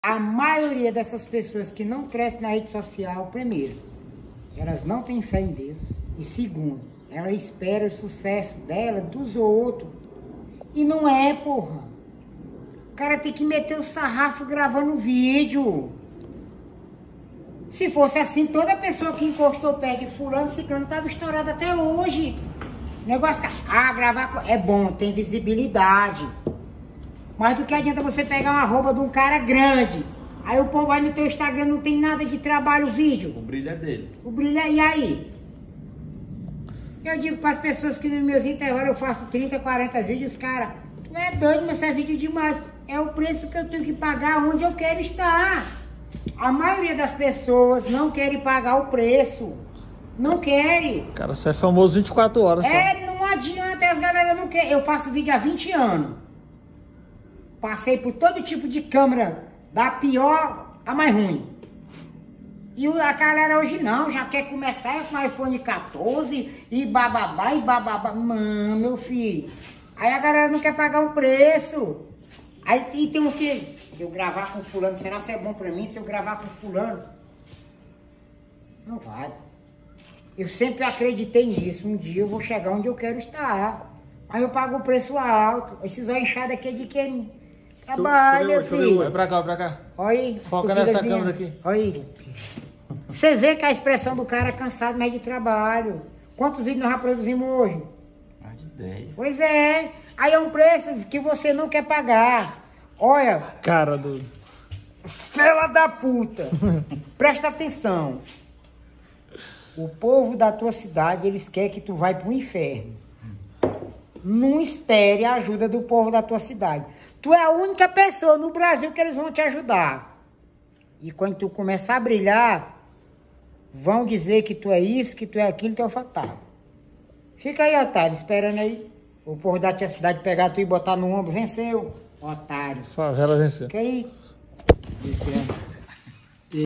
A maioria dessas pessoas que não crescem na rede social, primeiro, elas não têm fé em Deus. E segundo, ela espera o sucesso dela, dos outros. E não é, porra. O cara tem que meter o sarrafo gravando vídeo. Se fosse assim, toda pessoa que encostou perto de fulano, ciclano, estava estourada até hoje. O negócio gravar é bom, tem visibilidade. Mas do que adianta você pegar uma roupa de um cara grande, aí o povo vai no teu Instagram, não tem nada de trabalho, vídeo. O brilho é dele. O brilho é, e aí? Eu digo para as pessoas que nos meus intervalos eu faço 30, 40 vídeos, cara, tu é doido, mas é vídeo demais. É o preço que eu tenho que pagar onde eu quero estar. A maioria das pessoas não querem pagar o preço. Não querem. Cara, você é famoso 24 horas só. Não adianta, as galera não querem. Eu faço vídeo há 20 anos. Passei por todo tipo de câmera, da pior a mais ruim. E a galera hoje não, já quer começar com iPhone 14 e bababá e bababá. Mano, meu filho. Aí a galera não quer pagar um preço. Aí e tem uns que, se eu gravar com fulano, será que é bom pra mim? Se eu gravar com fulano? Não vai. Eu sempre acreditei nisso. Um dia eu vou chegar onde eu quero estar. Aí eu pago o preço alto. Esses olhos inchados aqui é de quem trabalha, meu filho. Vai pra cá, vai pra cá. Olha aí. Foca nessa câmera aqui. Olha aí. Você vê que a expressão do cara é cansado, mas de trabalho. Quantos vídeos nós já produzimos hoje? Mais de 10. Pois é. Aí é um preço que você não quer pagar. Olha. Cara do... Fela da puta. Presta atenção. O povo da tua cidade, eles querem que tu vai pro inferno. Não espere a ajuda do povo da tua cidade. Tu é a única pessoa no Brasil que eles vão te ajudar. E quando tu começar a brilhar, vão dizer que tu é isso, que tu é aquilo, tu é o fatado. Fica aí, otário, esperando aí. O povo da tua cidade pegar tu e botar no ombro. Venceu, otário. Favela venceu. Fica aí.